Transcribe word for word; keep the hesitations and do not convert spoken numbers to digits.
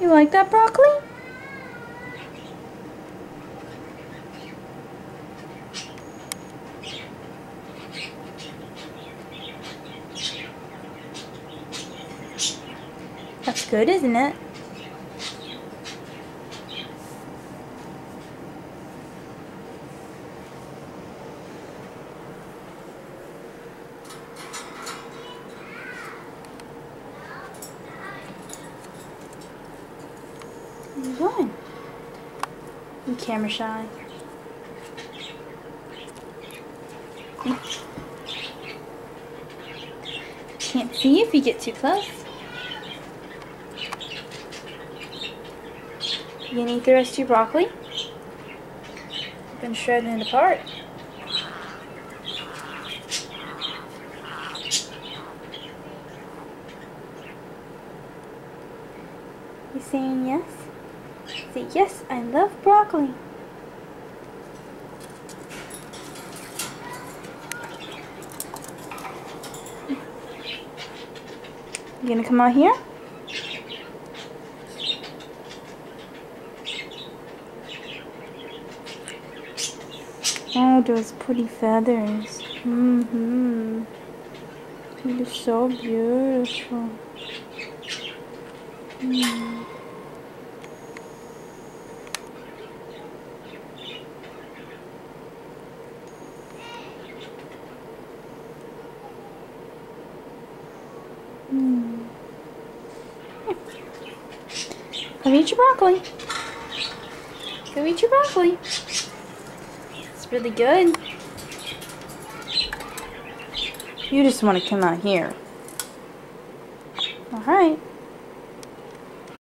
You like that broccoli? That's good, isn't it? Where are you going? I'm camera shy. Can't see if you get too close. You gonna eat the rest of your broccoli? I've been shredding it apart. You saying yes? Say yes, I love broccoli. You gonna come out here? Oh, those pretty feathers. Mm-hmm. They're so beautiful. Mm. Mm. Come eat your broccoli. Go eat your broccoli. It's really good. You just want to come out here. Alright.